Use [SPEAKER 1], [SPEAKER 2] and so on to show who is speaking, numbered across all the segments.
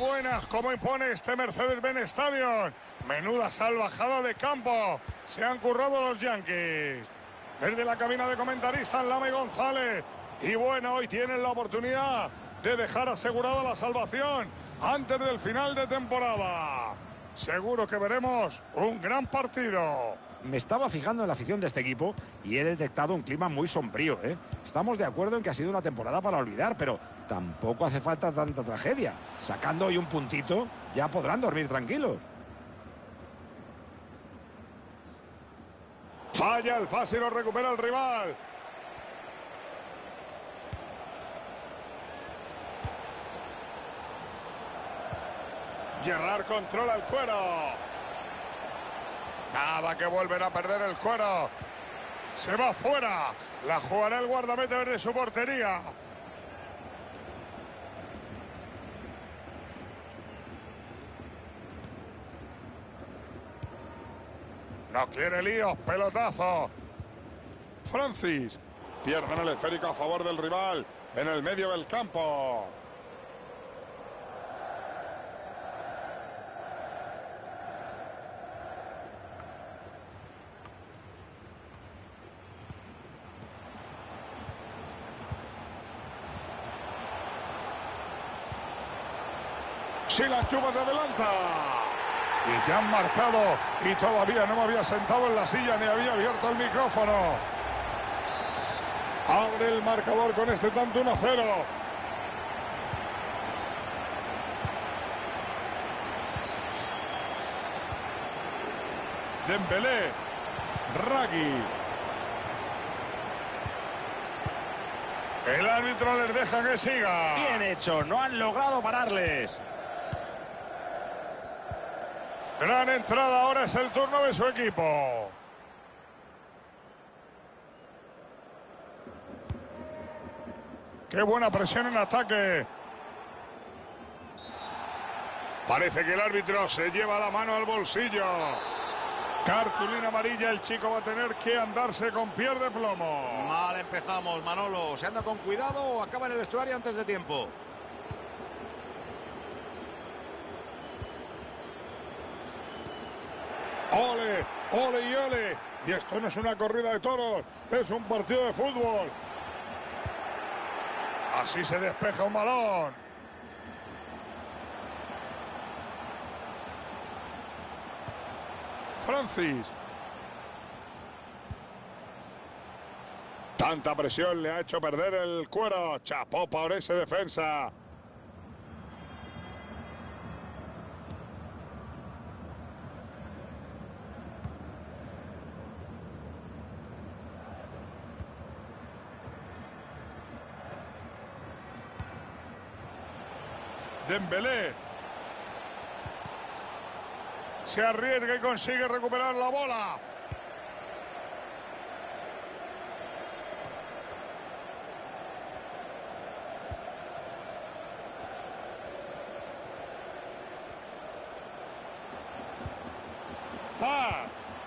[SPEAKER 1] buenas, como impone este Mercedes-Benz Stadium. Menuda salvajada de campo. Se han currado los Yankees. Desde la cabina de comentaristas, Lame González. Y bueno, hoy tienen la oportunidad de dejar asegurada la salvación antes del final de temporada. Seguro que veremos un gran partido.
[SPEAKER 2] Me estaba fijando en la afición de este equipo y he detectado un clima muy sombrío, ¿eh? Estamos de acuerdo en que ha sido una temporada para olvidar, pero tampoco hace falta tanta tragedia. Sacando hoy un puntito, ya podrán dormir tranquilos.
[SPEAKER 1] Falla el pase y lo recupera el rival. Gerrard controla el cuero. Nada, que volverá a perder el cuero. Se va fuera. La jugará el guardameta desde su portería. No quiere líos, pelotazo. Francis. Pierden el esférico a favor del rival en el medio del campo. Si la chuva se adelanta. Y ya han marcado. Y todavía no me había sentado en la silla ni había abierto el micrófono. Abre el marcador con este tanto 1-0. Dembélé. Ragui. El árbitro les deja que siga.
[SPEAKER 2] Bien hecho, no han logrado pararles.
[SPEAKER 1] Gran entrada, ahora es el turno de su equipo. Qué buena presión en ataque. Parece que el árbitro se lleva la mano al bolsillo. Cartulina amarilla, el chico va a tener que andarse con pies de plomo.
[SPEAKER 3] Mal empezamos, Manolo. ¿Se anda con cuidado o acaba en el vestuario antes de tiempo?
[SPEAKER 1] ¡Ole! ¡Ole y ole! Y esto no es una corrida de toros, es un partido de fútbol. Así se despeja un balón. Francis. Tanta presión le ha hecho perder el cuero. Chapó por ese defensa. Dembélé. Se arriesga y consigue recuperar la bola. ¡Ah!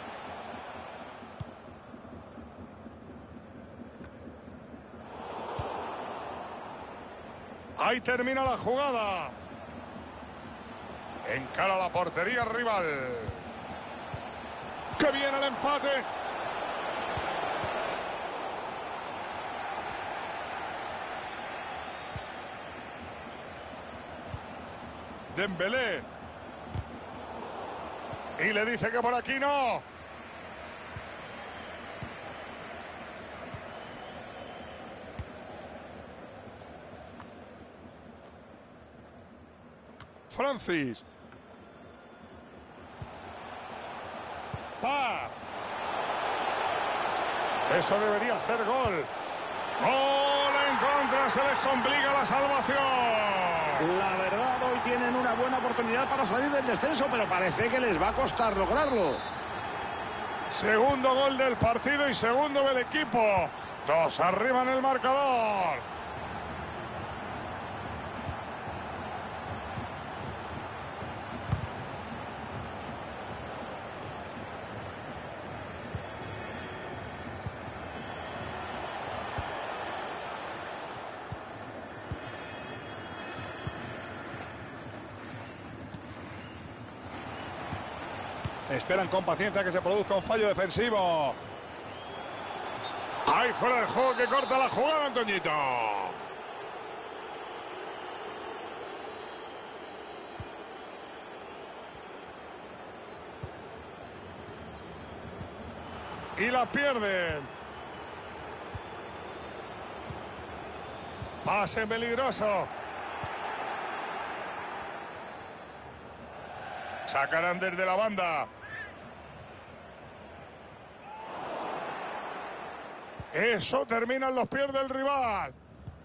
[SPEAKER 1] Ahí termina la jugada. Encara la portería rival. ¡Que viene el empate! Dembélé. Y le dice que por aquí no. Francis. ¡Pa! Eso debería ser gol. ¡Gol en contra! Se les complica la salvación.
[SPEAKER 2] La verdad, hoy tienen una buena oportunidad para salir del descenso, pero parece que les va a costar lograrlo.
[SPEAKER 1] Segundo gol del partido y segundo del equipo. 2 arriba en el marcador. Esperan con paciencia que se produzca un fallo defensivo. Ahí fuera del juego que corta la jugada, Antoñito. Y la pierden. Pase peligroso. Sacarán desde la banda. Eso termina en los pies del rival.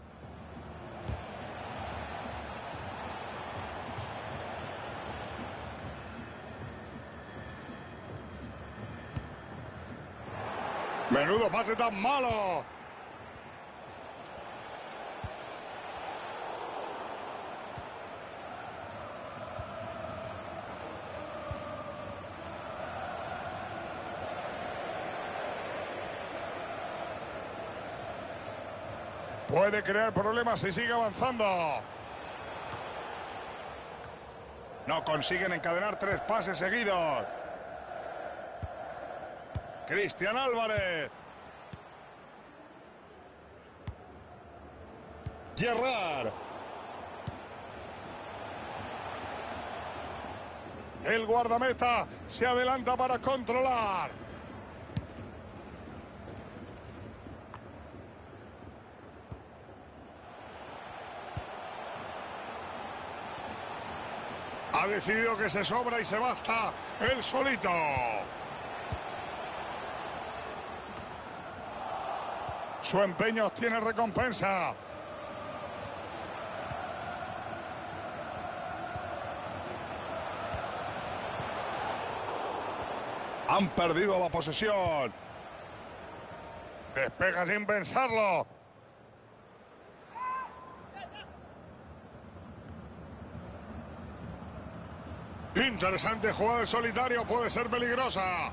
[SPEAKER 1] Menudo pase tan malo. Puede crear problemas si sigue avanzando. No consiguen encadenar 3 pases seguidos. Cristian Álvarez. Gerrard. El guardameta se adelanta para controlar. Ha decidido que se sobra y se basta él solito. Su empeño obtiene recompensa. Han perdido la posesión. Despega sin pensarlo. Interesante jugada de solitario, puede ser peligrosa.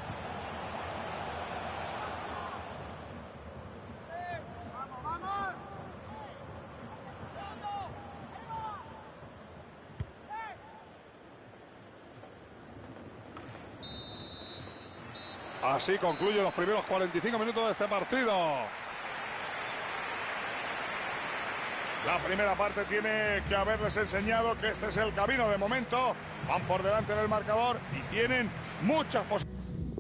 [SPEAKER 1] Así concluyen los primeros 45 minutos de este partido. La primera parte tiene que haberles enseñado que este es el camino de momento. Van por delante en el marcador y tienen muchas posibilidades.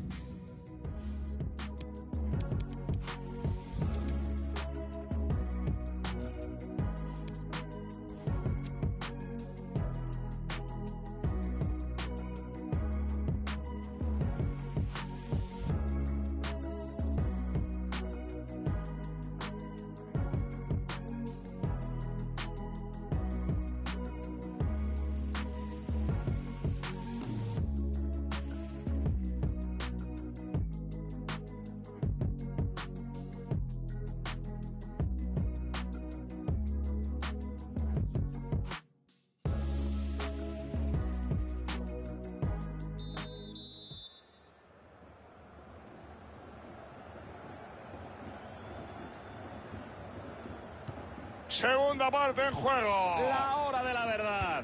[SPEAKER 1] Segunda parte en juego.
[SPEAKER 2] La hora de la verdad.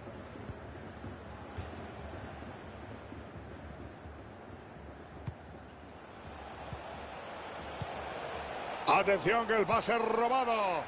[SPEAKER 1] Atención que el pase es robado.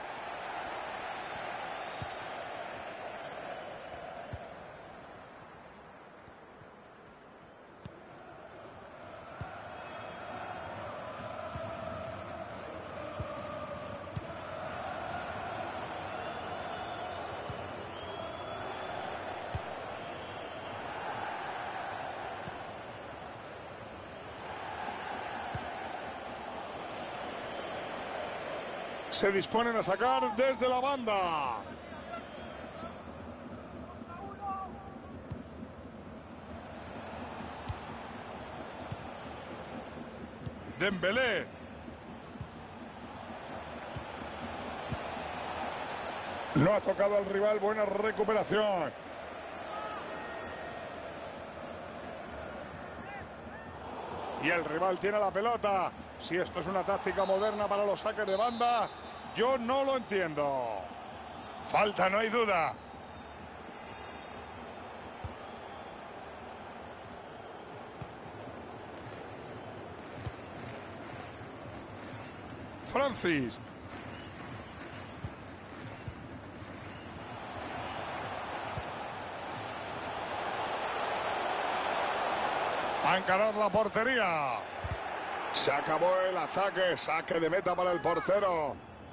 [SPEAKER 1] Se disponen a sacar desde la banda. Dembélé. No ha tocado al rival, buena recuperación. Y el rival tiene la pelota. Si esto es una táctica moderna para los saques de banda, yo no lo entiendo. Falta, no hay duda. Francis. A encarar la portería. Se acabó el ataque. Saque de meta para el portero.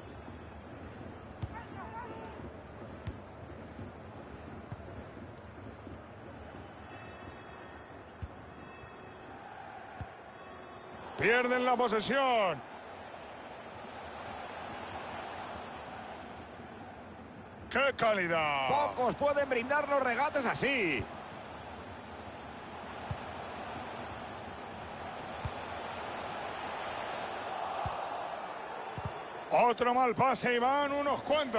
[SPEAKER 1] Pierden la posesión. ¡Qué calidad!
[SPEAKER 2] Pocos pueden brindarnos regates así.
[SPEAKER 1] Otro mal pase y van unos cuantos.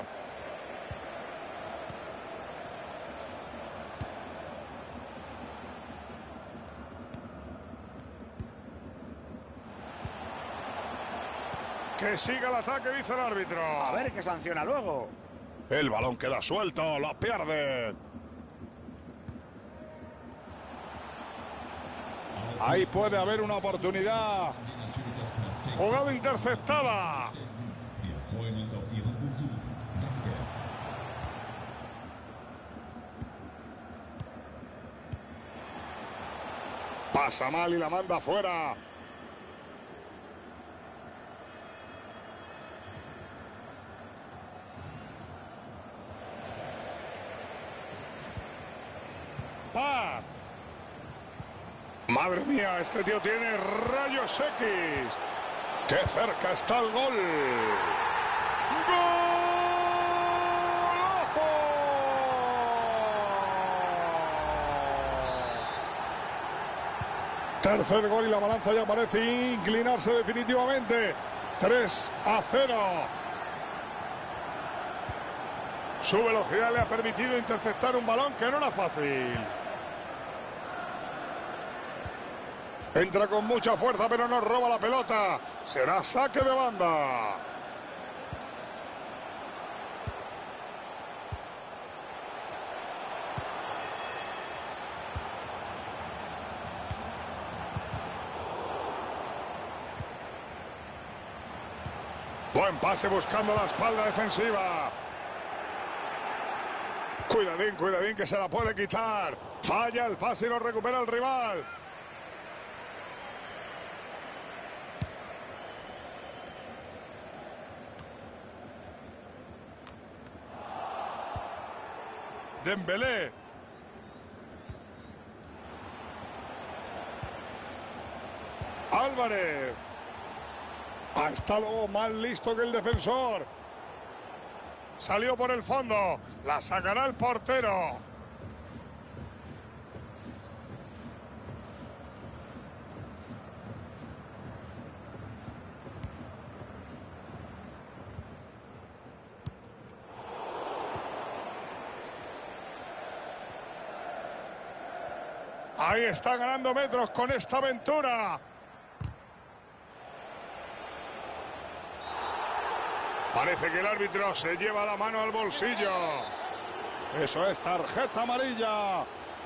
[SPEAKER 1] Que siga el ataque, dice el árbitro.
[SPEAKER 2] A ver qué sanciona luego.
[SPEAKER 1] El balón queda suelto, lo pierden. Ahí puede haber una oportunidad. Jugada interceptada. Pasa mal y la manda afuera. Pa. Madre mía, este tío tiene rayos X. ¡Qué cerca está el gol! ¡Golazo! Tercer gol y la balanza ya parece inclinarse definitivamente. 3-0. Su velocidad le ha permitido interceptar un balón que no era fácil. Entra con mucha fuerza, pero no roba la pelota. Será saque de banda. Buen pase buscando la espalda defensiva. Cuidadín, cuidadín, que se la puede quitar. Falla el pase y lo recupera el rival. Dembélé. Álvarez. Ha estado más listo que el defensor. Salió por el fondo. La sacará el portero. Ahí está ganando metros con esta aventura. Parece que el árbitro se lleva la mano al bolsillo. Eso es tarjeta amarilla.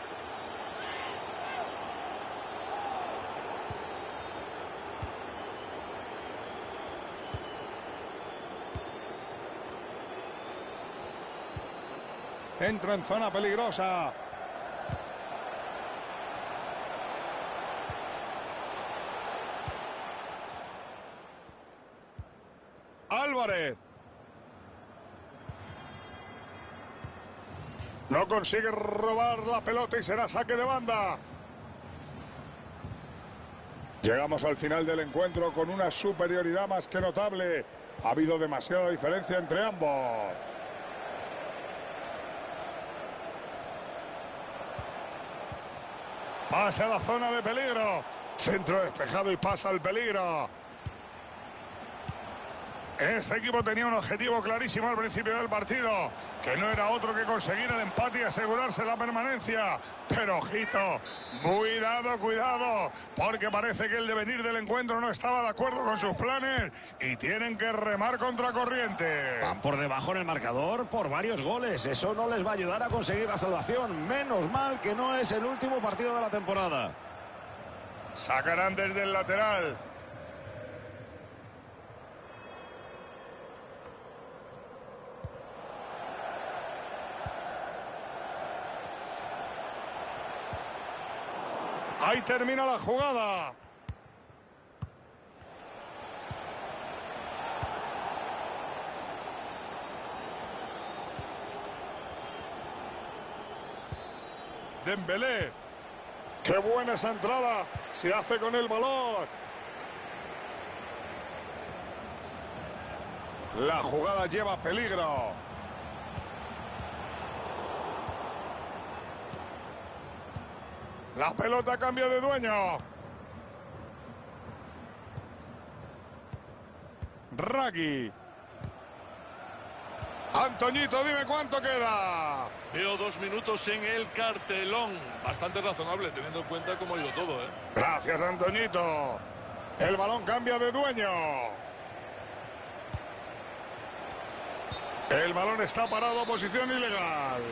[SPEAKER 1] Entra en zona peligrosa. Álvarez. No consigue robar la pelota y será saque de banda. Llegamos al final del encuentro con una superioridad más que notable. Ha habido demasiada diferencia entre ambos. Pasa a la zona de peligro. Centro despejado y pasa el peligro. Este equipo tenía un objetivo clarísimo al principio del partido, que no era otro que conseguir el empate y asegurarse la permanencia. Pero ojito, cuidado, porque parece que el devenir del encuentro no estaba de acuerdo con sus planes y tienen que remar contra corriente.
[SPEAKER 2] Van por debajo en el marcador por varios goles. Eso no les va a ayudar a conseguir la salvación. Menos mal que no es el último partido de la temporada.
[SPEAKER 1] Sacarán desde el lateral. Ahí termina la jugada. Dembélé. ¡Qué buena esa entrada! Se hace con el balón. La jugada lleva peligro. La pelota cambia de dueño. Ragui. Antoñito, dime cuánto queda.
[SPEAKER 4] Veo 2 minutos en el cartelón. Bastante razonable, teniendo en cuenta cómo ha ido todo, ¿eh?
[SPEAKER 1] Gracias, Antoñito. El balón cambia de dueño. El balón está parado, posición ilegal.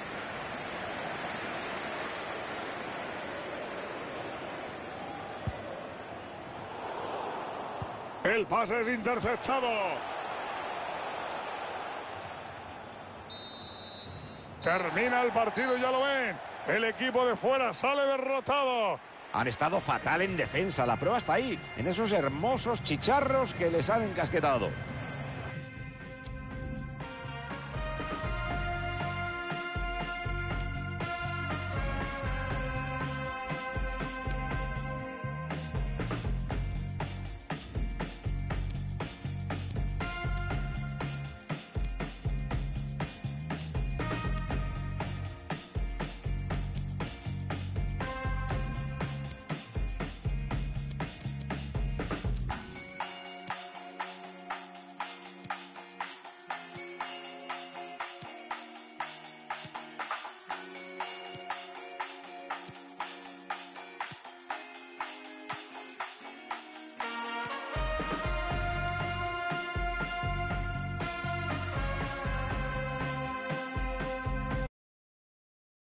[SPEAKER 1] El pase es interceptado. Termina el partido, ya lo ven. El equipo de fuera sale derrotado.
[SPEAKER 2] Han estado fatal en defensa. La prueba está ahí, en esos hermosos chicharros que les han encasquetado.